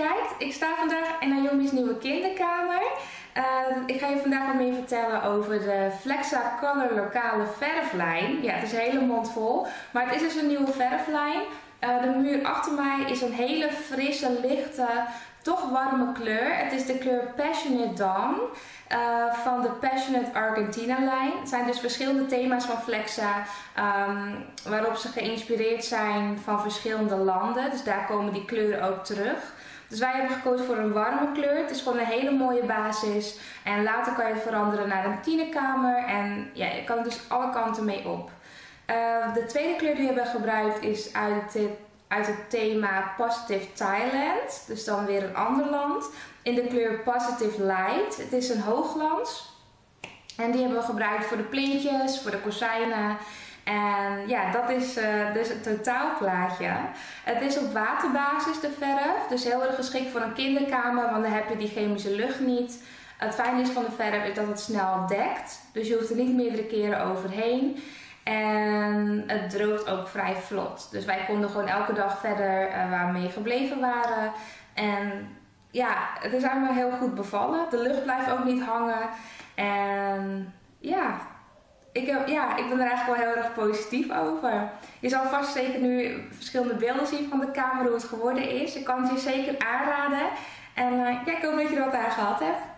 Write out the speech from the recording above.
kijkt. Ik sta vandaag in Naomi's nieuwe kinderkamer. Ik ga je vandaag wat meer vertellen over de Flexa Color lokale verflijn. Ja, het is een hele mond vol, maar het is dus een nieuwe verflijn. De muur achter mij is een hele frisse, lichte, toch warme kleur. Het is de kleur Passionate Dawn van de Passionate Argentina lijn. Het zijn dus verschillende thema's van Flexa waarop ze geïnspireerd zijn van verschillende landen. Dus daar komen die kleuren ook terug. Dus wij hebben gekozen voor een warme kleur. Het is gewoon een hele mooie basis. En later kan je het veranderen naar een tienerkamer. En ja, je kan er dus alle kanten mee op. De tweede kleur die we hebben gebruikt is uit het thema Positive Thailand. Dus dan weer een ander land. In de kleur Positive Light. Het is een hoogglans. En die hebben we gebruikt voor de plintjes, voor de kozijnen. En ja, dat is dus het totaalplaatje. Het is op waterbasis de verf. Dus heel erg geschikt voor een kinderkamer, want dan heb je die chemische lucht niet. Het fijne is van de verf is dat het snel dekt. Dus je hoeft er niet meerdere keren overheen. En het droogt ook vrij vlot. Dus wij konden gewoon elke dag verder waar we mee gebleven waren. En ja, het is eigenlijk heel goed bevallen. De lucht blijft ook niet hangen. En ja, ik ben er eigenlijk wel heel erg positief over. Je zal vast zeker nu verschillende beelden zien van de kamer, hoe het geworden is. Ik kan het je zeker aanraden. En ik hoop dat je er wat aan gehad hebt.